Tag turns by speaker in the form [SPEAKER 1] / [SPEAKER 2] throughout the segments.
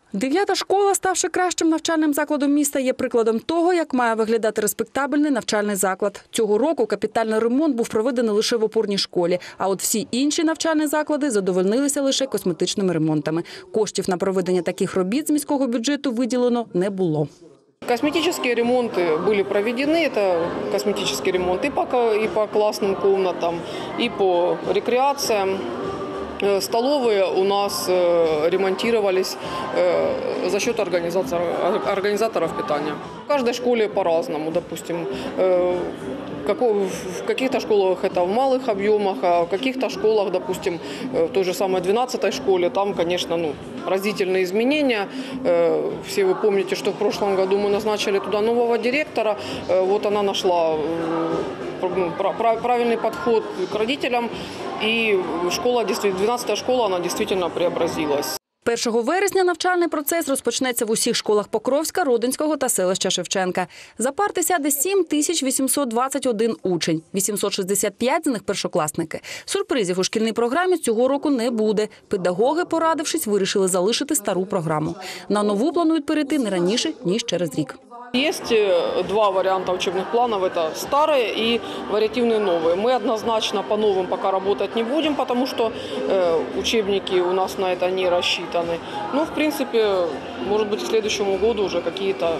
[SPEAKER 1] 9-та школа, ставши кращим навчальним закладом міста, є прикладом того, як має виглядати респектабельний навчальний заклад. Цього року капітальний ремонт був проведений лише в опорній школі, а от всі інші навчальні заклади задовольнилися лише косметичними ремонтами. Коштів на проведення таких робіт з міського бюджету виділено не було.
[SPEAKER 2] Косметические ремонты были проведены. Это косметический ремонт и по классным комнатам, и по рекреациям. Столовые у нас ремонтировались за счет организаторов питания. В каждой школе по-разному, допустим. В каких-то школах это в малых объемах, а в каких-то школах, допустим, в той же самой 12-й школе, там, конечно, разительные изменения. Все вы помните, что в прошлом году мы назначили туда нового директора. Вот она нашла правильный подход к родителям, и 12-я школа, она действительно преобразилась.
[SPEAKER 1] 1 вересня навчальний процес розпочнеться в усіх школах Покровська, Родинського та селища Шевченка. За парти сяде 7821 учень, 865 з них – першокласники. Сюрпризів у шкільній програмі цього року не буде. Педагоги, порадившись, вирішили залишити стару програму. На нову планують перейти не раніше, ніж через рік.
[SPEAKER 2] Есть два варианта учебных планов. Это старые и вариативные новые. Мы однозначно по новым пока работать не будем, потому что учебники у нас на это не рассчитаны. Но, в принципе, может быть, к следующему году уже какие-то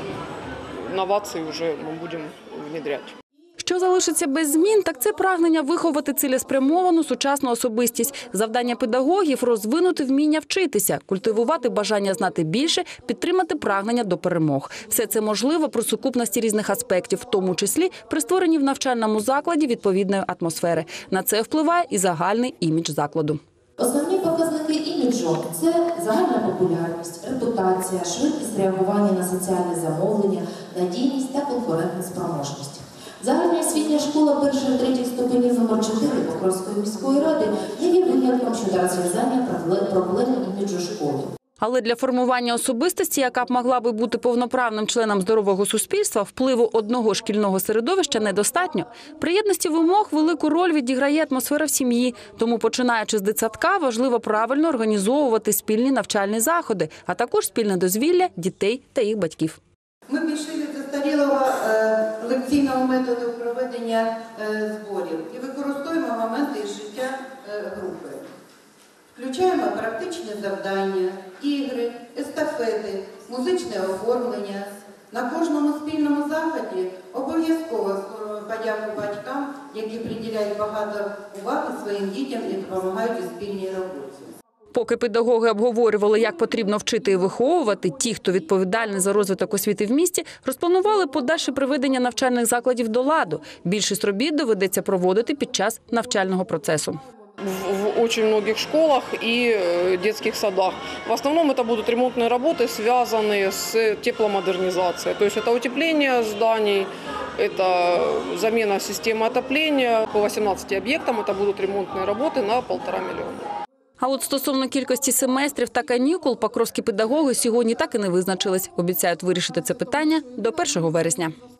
[SPEAKER 2] новации уже мы будем внедрять.
[SPEAKER 1] Що залишиться без змін, так це прагнення виховати цілеспрямовану сучасну особистість. Завдання педагогів – розвинути вміння вчитися, культивувати бажання знати більше, підтримати прагнення до перемог. Все це можливо при сукупності різних аспектів, в тому числі при створенні в навчальному закладі відповідної атмосфери. На це впливає і загальний імідж закладу.
[SPEAKER 3] Основні показники іміджу – це загальна популярність, репутація, швидкість реагування на соціальне замовлення, надійність та конкурентоспроможність. Загальноосвітня школа 1-3 ступенів номер 4 Покровської міської ради не є винятком щодо розв'язання проблем іміджу школи.
[SPEAKER 1] Але для формування особистості, яка б могла би бути повноправним членом здорового суспільства, впливу одного шкільного середовища недостатньо. При єдності вимог велику роль відіграє атмосфера в сім'ї. Тому, починаючи з дитсадка, важливо правильно організовувати спільні навчальні заходи, а також спільне дозвілля дітей та їх батьків.
[SPEAKER 4] Ми пішли від застарілого лекційного методу проведення зборів і використовуємо моменти із життя групи. Включаємо практичні завдання, ігри, естафети, музичне оформлення. На кожному спільному заході обов'язково подяку батькам, які приділяють багато уваги своїм дітям і допомагають у спільній роботі.
[SPEAKER 1] Поки педагоги обговорювали, як потрібно вчити і виховувати, ті, хто відповідальний за розвиток освіти в місті, розпланували подальше приведення навчальних закладів до ладу. Більшість робіт доведеться проводити під час навчального процесу.
[SPEAKER 2] В очень многих школах и детских садах. В основном это будут ремонтные работы, связанные с тепломодернизацией. То есть это утепление зданий, это замена системы отопления. По 18 объектам это будут ремонтные работы на 1,5 миллиона.
[SPEAKER 1] А от стосовно кількості семестрів та канікул, покровські педагоги сьогодні так і не визначились. Обіцяють вирішити це питання до 1 вересня.